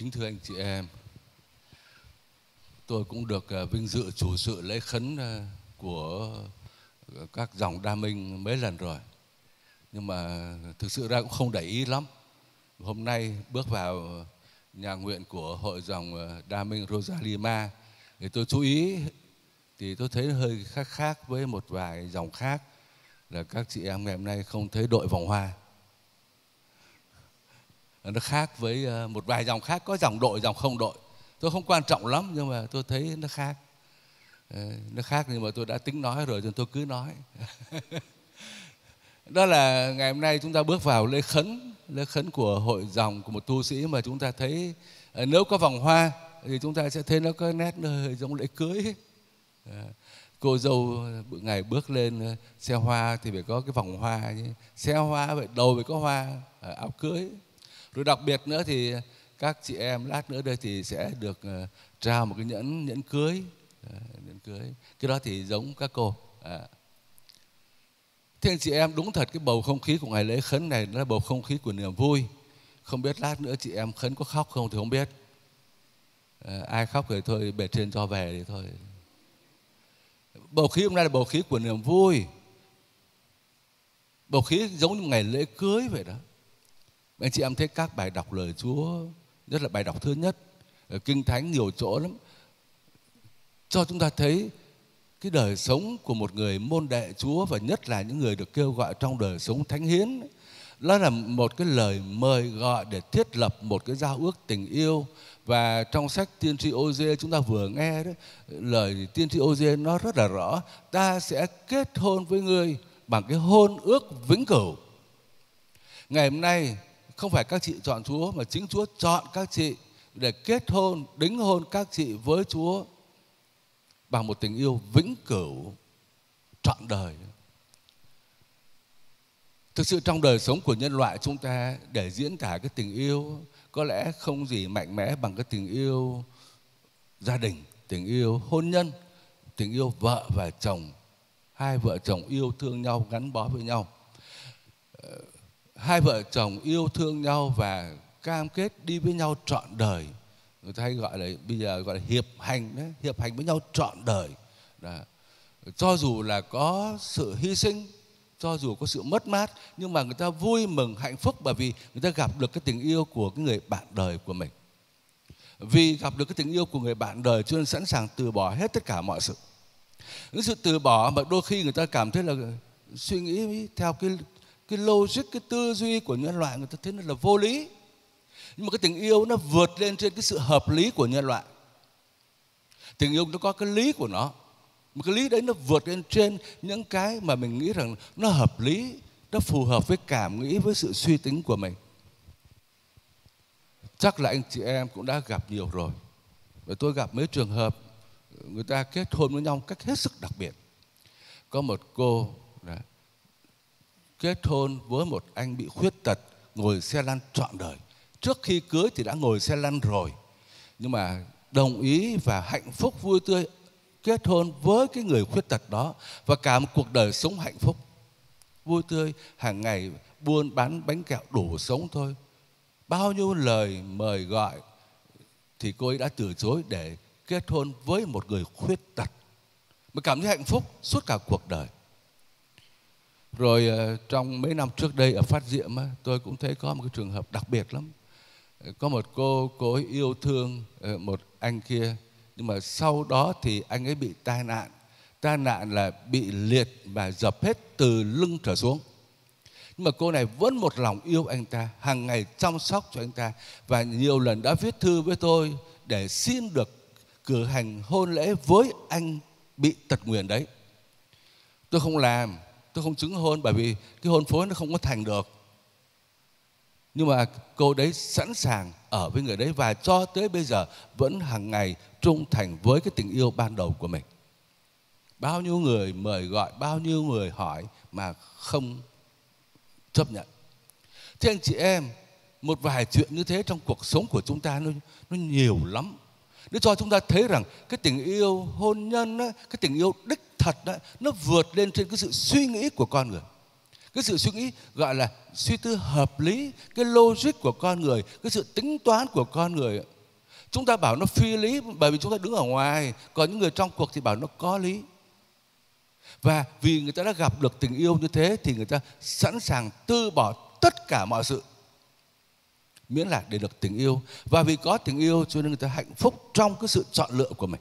Kính thưa anh chị em, tôi cũng được vinh dự chủ sự lễ khấn của các dòng Đa Minh mấy lần rồi. Nhưng mà thực sự ra cũng không để ý lắm. Hôm nay bước vào nhà nguyện của hội dòng Đa Minh Rosalima thì tôi chú ý thì tôi thấy hơi khác với một vài dòng khác, là các chị em ngày hôm nay không thấy đội vòng hoa. Nó khác với một vài dòng khác, có dòng đội, dòng không đội. Tôi không quan trọng lắm nhưng mà tôi thấy nó khác. Nó khác nhưng mà tôi đã tính nói rồi nên tôi cứ nói. Đó là ngày hôm nay chúng ta bước vào lễ khấn của hội dòng, của một tu sĩ mà chúng ta thấy nếu có vòng hoa thì chúng ta sẽ thấy nó có nét nó hơi giống lễ cưới. Cô dâu ngày bước lên xe hoa thì phải có cái vòng hoa, xe hoa vậy, đầu phải có hoa, áo cưới. Rồi đặc biệt nữa thì các chị em lát nữa đây thì sẽ được trao một cái nhẫn cưới, nhẫn cưới. Cái đó thì giống các cô. Thế anh chị em, đúng thật cái bầu không khí của ngày lễ khấn này nó là bầu không khí của niềm vui. Không biết lát nữa chị em khấn có khóc không thì không biết. Ai khóc thì thôi bề trên cho về thì thôi. Bầu khí hôm nay là bầu khí của niềm vui, bầu khí giống như ngày lễ cưới vậy đó. Anh chị em thấy các bài đọc lời Chúa, nhất là bài đọc thứ nhất ở Kinh Thánh nhiều chỗ lắm, cho chúng ta thấy cái đời sống của một người môn đệ Chúa, và nhất là những người được kêu gọi trong đời sống thánh hiến. Đó là một cái lời mời gọi để thiết lập một cái giao ước tình yêu. Và trong sách tiên tri Ô-dê chúng ta vừa nghe đó, lời tiên tri Ô-dê nó rất là rõ: ta sẽ kết hôn với ngươi bằng cái hôn ước vĩnh cửu. Ngày hôm nay không phải các chị chọn Chúa, mà chính Chúa chọn các chị để kết hôn, đính hôn các chị với Chúa bằng một tình yêu vĩnh cửu, trọn đời. Thực sự trong đời sống của nhân loại chúng ta, để diễn tả cái tình yêu có lẽ không gì mạnh mẽ bằng cái tình yêu gia đình, tình yêu hôn nhân, tình yêu vợ và chồng. Hai vợ chồng yêu thương nhau, gắn bó với nhau. Hai vợ chồng yêu thương nhau và cam kết đi với nhau trọn đời. Người ta hay gọi là, bây giờ gọi là hiệp hành đấy, hiệp hành với nhau trọn đời. Đó. Cho dù là có sự hy sinh, cho dù có sự mất mát, nhưng mà người ta vui mừng hạnh phúc bởi vì người ta gặp được cái tình yêu của cái người bạn đời của mình. Vì gặp được cái tình yêu của người bạn đời cho nên sẵn sàng từ bỏ hết tất cả mọi sự. Cái sự từ bỏ mà đôi khi người ta cảm thấy là suy nghĩ theo cái logic, cái tư duy của nhân loại, người ta thấy nó là vô lý. Nhưng mà cái tình yêu nó vượt lên trên cái sự hợp lý của nhân loại. Tình yêu nó có cái lý của nó. Một cái lý đấy nó vượt lên trên những cái mà mình nghĩ rằng nó hợp lý, nó phù hợp với cảm nghĩ, với sự suy tính của mình. Chắc là anh chị em cũng đã gặp nhiều rồi. Và tôi gặp mấy trường hợp người ta kết hôn với nhau một cách hết sức đặc biệt. Có một cô kết hôn với một anh bị khuyết tật, ngồi xe lăn trọn đời. Trước khi cưới thì đã ngồi xe lăn rồi, nhưng mà đồng ý và hạnh phúc vui tươi kết hôn với cái người khuyết tật đó, và cả một cuộc đời sống hạnh phúc vui tươi, hàng ngày buôn bán bánh kẹo đủ sống thôi. Bao nhiêu lời mời gọi thì cô ấy đã từ chối để kết hôn với một người khuyết tật, mà cảm thấy hạnh phúc suốt cả cuộc đời. Rồi trong mấy năm trước đây ở Phát Diệm tôi cũng thấy có một cái trường hợp đặc biệt lắm. Có một cô ấy yêu thương một anh kia, nhưng mà sau đó thì anh ấy bị tai nạn. Tai nạn là bị liệt và dập hết từ lưng trở xuống. Nhưng mà cô này vẫn một lòng yêu anh ta, hàng ngày chăm sóc cho anh ta, và nhiều lần đã viết thư với tôi để xin được cử hành hôn lễ với anh bị tật nguyền đấy. Tôi không làm, tôi không chứng hôn bởi vì cái hôn phối nó không có thành được. Nhưng mà cô đấy sẵn sàng ở với người đấy, và cho tới bây giờ vẫn hàng ngày trung thành với cái tình yêu ban đầu của mình. Bao nhiêu người mời gọi, bao nhiêu người hỏi mà không chấp nhận. Thế anh chị em, một vài chuyện như thế trong cuộc sống của chúng ta nó nhiều lắm. Để cho chúng ta thấy rằng cái tình yêu hôn nhân, cái tình yêu đích thật đó, nó vượt lên trên cái sự suy nghĩ của con người. Cái sự suy nghĩ gọi là suy tư hợp lý, cái logic của con người, cái sự tính toán của con người. Chúng ta bảo nó phi lý bởi vì chúng ta đứng ở ngoài, còn những người trong cuộc thì bảo nó có lý. Và vì người ta đã gặp được tình yêu như thế thì người ta sẵn sàng từ bỏ tất cả mọi sự miễn là để được tình yêu. Và vì có tình yêu cho nên người ta hạnh phúc trong cái sự chọn lựa của mình.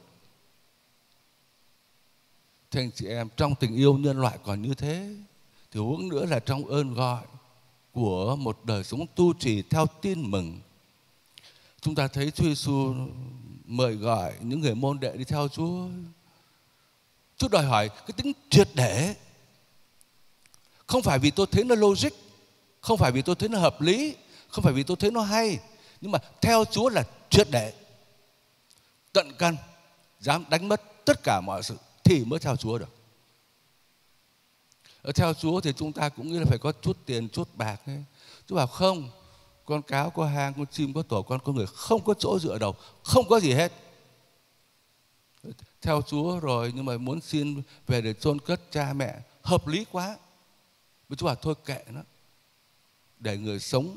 Thưa anh chị em, trong tình yêu nhân loại còn như thế thì huống nữa là trong ơn gọi của một đời sống tu trì theo tin mừng. Chúng ta thấy Chúa Giêsu mời gọi những người môn đệ đi theo Chúa. Chúa đòi hỏi cái tính triệt để. Không phải vì tôi thấy nó logic, không phải vì tôi thấy nó hợp lý, không phải vì tôi thấy nó hay, nhưng mà theo Chúa là triệt để, tận căn, dám đánh mất tất cả mọi sự thì mới theo Chúa được. Ở theo Chúa thì chúng ta cũng nghĩ là phải có chút tiền, chút bạc ấy. Chúa bảo không, con cáo có hang, con chim có tổ, con có người, không có chỗ dựa đầu, không có gì hết. Theo Chúa rồi nhưng mà muốn xin về để chôn cất cha mẹ, hợp lý quá. Mà Chúa bảo thôi kệ nó, để người sống,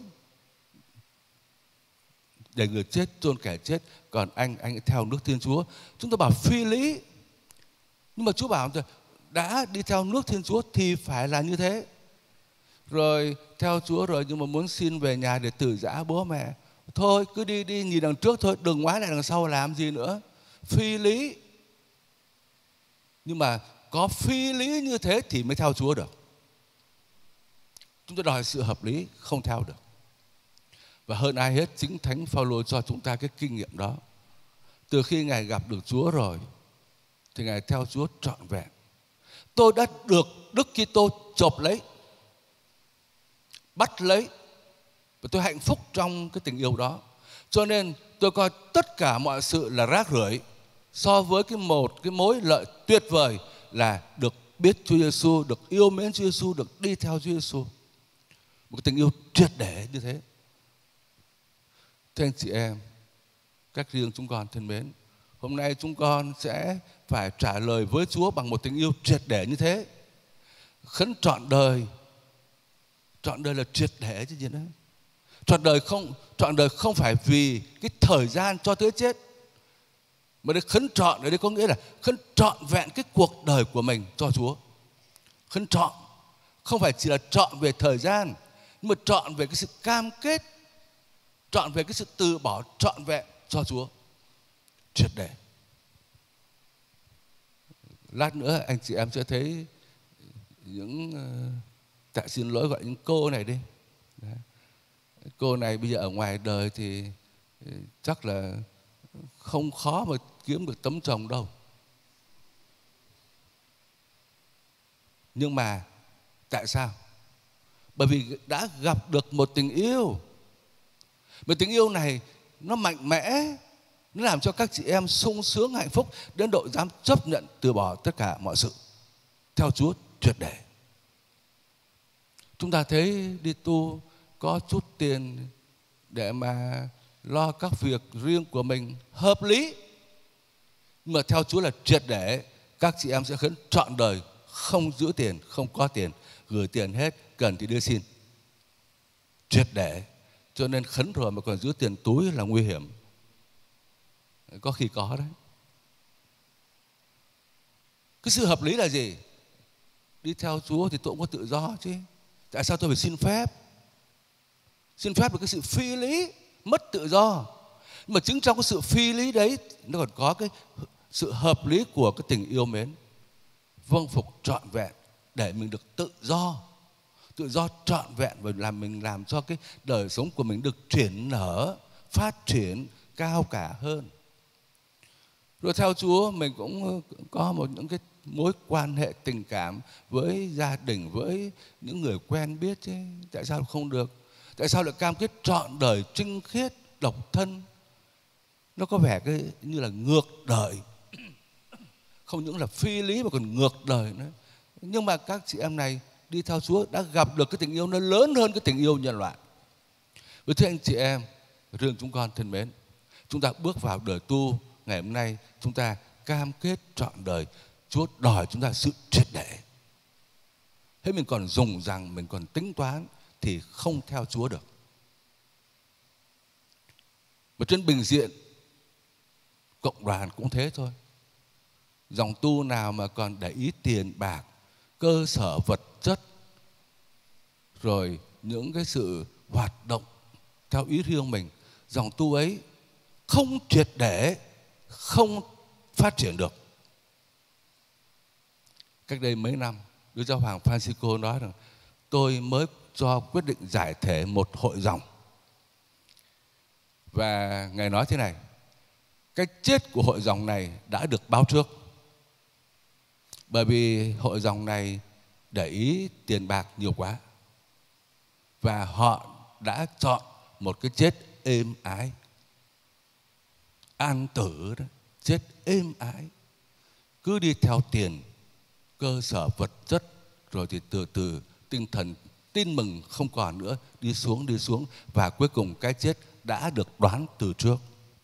để người chết chôn kẻ chết, còn anh theo nước Thiên Chúa. Chúng ta bảo phi lý, nhưng mà Chúa bảo đã đi theo nước Thiên Chúa thì phải là như thế. Rồi theo Chúa rồi nhưng mà muốn xin về nhà để tử giã bố mẹ, thôi cứ đi nhìn đằng trước thôi, đừng ngoái lại đằng sau làm gì nữa. Phi lý. Nhưng mà có phi lý như thế thì mới theo Chúa được. Chúng ta đòi sự hợp lý, không theo được. Và hơn ai hết, chính Thánh Phaolô cho chúng ta cái kinh nghiệm đó. Từ khi Ngài gặp được Chúa rồi thì Ngài theo Chúa trọn vẹn. Tôi đã được Đức Kitô chộp lấy, bắt lấy, và tôi hạnh phúc trong cái tình yêu đó. Cho nên tôi coi tất cả mọi sự là rác rưởi so với cái mối lợi tuyệt vời là được biết Chúa Giêsu, được yêu mến Chúa Giêsu, được đi theo Chúa Giêsu. Một cái tình yêu triệt để như thế. Thưa anh chị em, các riêng chúng con thân mến, hôm nay chúng con sẽ phải trả lời với Chúa bằng một tình yêu triệt để như thế. Khấn trọn đời là triệt để chứ gì nữa. Trọn đời không phải vì cái thời gian cho tới chết, mà để khấn trọn ở đây có nghĩa là khấn trọn vẹn cái cuộc đời của mình cho Chúa. Khấn trọn không phải chỉ là trọn về thời gian, nhưng mà trọn về cái sự cam kết, trọn về cái sự từ bỏ trọn vẹn cho Chúa, triệt để. Lát nữa anh chị em sẽ thấy những tại xin lỗi gọi những cô này đi. Đấy. Cô này bây giờ ở ngoài đời thì chắc là không khó mà kiếm được tấm chồng đâu. Nhưng mà tại sao? Bởi vì đã gặp được một tình yêu. Mà tình yêu này nó mạnh mẽ, nó làm cho các chị em sung sướng hạnh phúc đến độ dám chấp nhận từ bỏ tất cả mọi sự theo Chúa triệt để. Chúng ta thấy đi tu có chút tiền để mà lo các việc riêng của mình hợp lý, nhưng mà theo Chúa là triệt để. Các chị em sẽ khấn trọn đời không giữ tiền, không có tiền, gửi tiền hết, cần thì đưa xin, triệt để. Cho nên khấn rồi mà còn giữ tiền túi là nguy hiểm. Có khi có đấy. Cái sự hợp lý là gì? Đi theo Chúa thì tôi cũng có tự do chứ. Tại sao tôi phải xin phép? Xin phép là cái sự phi lý, mất tự do. Nhưng mà chính trong cái sự phi lý đấy, nó còn có cái sự hợp lý của cái tình yêu mến, vâng phục trọn vẹn để mình được tự do trọn vẹn, và mình làm cho cái đời sống của mình được chuyển nở, phát triển cao cả hơn. Rồi theo Chúa mình cũng có những cái mối quan hệ tình cảm với gia đình, với những người quen biết chứ. Tại sao không được? Tại sao lại cam kết trọn đời trinh khiết, độc thân? Nó có vẻ cái như là ngược đời. Không những là phi lý mà còn ngược đời nữa. Nhưng mà các chị em này đi theo Chúa đã gặp được cái tình yêu nó lớn hơn cái tình yêu nhân loại. Với thưa anh chị em, riêng chúng con thân mến, chúng ta bước vào đời tu ngày hôm nay, chúng ta cam kết trọn đời. Chúa đòi chúng ta sự triệt để. Thế mình còn dùng rằng, mình còn tính toán thì không theo Chúa được. Và trên bình diện cộng đoàn cũng thế thôi. Dòng tu nào mà còn để ý tiền bạc, cơ sở vật chất, rồi những cái sự hoạt động theo ý riêng mình, dòng tu ấy không triệt để, không phát triển được. Cách đây mấy năm, Đức Giáo hoàng Francisco nói rằng tôi mới cho quyết định giải thể một hội dòng. Và Ngài nói thế này: cái chết của hội dòng này đã được báo trước. Bởi vì hội dòng này để ý tiền bạc nhiều quá, và họ đã chọn một cái chết êm ái, an tử đó, chết êm ái. Cứ đi theo tiền, cơ sở vật chất, rồi thì từ từ tinh thần tin mừng không còn nữa, đi xuống, và cuối cùng cái chết đã được đoán từ trước.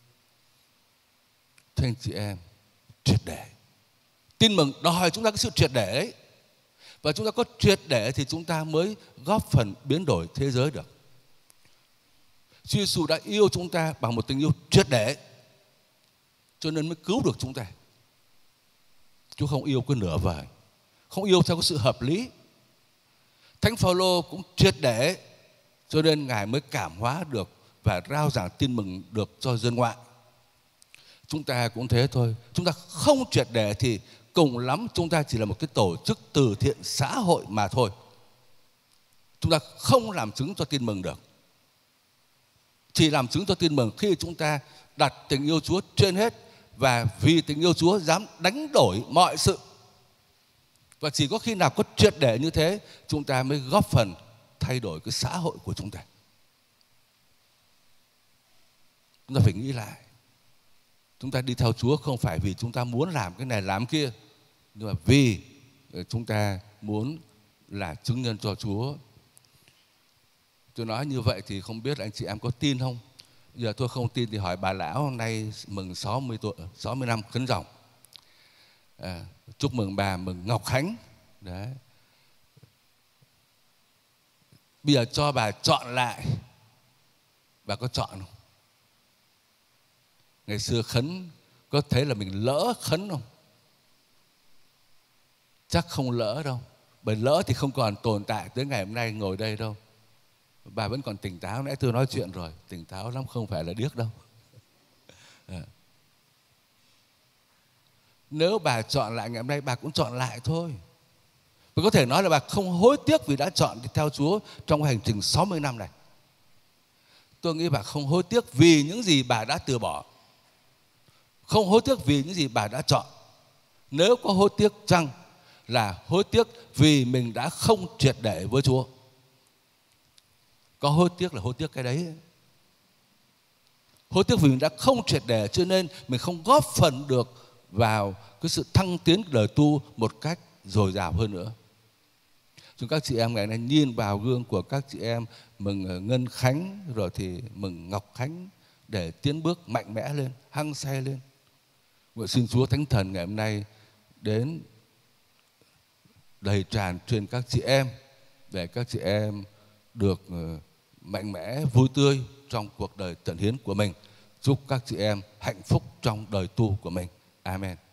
Thưa anh chị em, triệt để. Tin mừng đòi hỏi chúng ta có sự triệt để ấy. Và chúng ta có triệt để thì chúng ta mới góp phần biến đổi thế giới được. Chúa Giêsu đã yêu chúng ta bằng một tình yêu triệt để, cho nên mới cứu được chúng ta. Chúa không yêu cái nửa vời, không yêu theo cái sự hợp lý. Thánh Phaolô cũng triệt để, cho nên Ngài mới cảm hóa được và rao giảng tin mừng được cho dân ngoại. Chúng ta cũng thế thôi. Chúng ta không triệt để thì cùng lắm chúng ta chỉ là một cái tổ chức từ thiện xã hội mà thôi. Chúng ta không làm chứng cho tin mừng được. Chỉ làm chứng cho tin mừng khi chúng ta đặt tình yêu Chúa trên hết, và vì tình yêu Chúa dám đánh đổi mọi sự. Và chỉ có khi nào có triệt để như thế, chúng ta mới góp phần thay đổi cái xã hội của chúng ta. Chúng ta phải nghĩ lại. Chúng ta đi theo Chúa không phải vì chúng ta muốn làm cái này làm kia, nhưng mà vì chúng ta muốn là chứng nhân cho Chúa. Tôi nói như vậy thì không biết là anh chị em có tin không? Giờ tôi không tin thì hỏi bà lão nay mừng 60 tuổi, 60 năm khấn ròng. Chúc mừng bà, mừng Ngọc Khánh. Đấy. Bây giờ cho bà chọn lại, bà có chọn không? Ngày xưa khấn có thấy là mình lỡ khấn không? Chắc không lỡ đâu. Bởi lỡ thì không còn tồn tại tới ngày hôm nay ngồi đây đâu. Bà vẫn còn tỉnh táo, nãy tôi nói chuyện rồi, tỉnh táo lắm, không phải là điếc đâu. Nếu bà chọn lại ngày hôm nay, bà cũng chọn lại thôi. Và có thể nói là bà không hối tiếc vì đã chọn theo Chúa trong hành trình 60 năm này. Tôi nghĩ bà không hối tiếc vì những gì bà đã từ bỏ, không hối tiếc vì những gì bà đã chọn. Nếu có hối tiếc chăng là hối tiếc vì mình đã không triệt để với Chúa. Có hối tiếc là hối tiếc cái đấy. Hối tiếc vì mình đã không triệt để, cho nên mình không góp phần được vào cái sự thăng tiến đời tu một cách dồi dào hơn nữa. Chúng các chị em ngày nay nhìn vào gương của các chị em mừng Ngân Khánh, rồi thì mừng Ngọc Khánh, để tiến bước mạnh mẽ lên, hăng say lên. Nguyện xin Chúa Thánh Thần ngày hôm nay đến đầy tràn trên các chị em, để các chị em được mạnh mẽ, vui tươi trong cuộc đời tận hiến của mình. Chúc các chị em hạnh phúc trong đời tu của mình. Amen.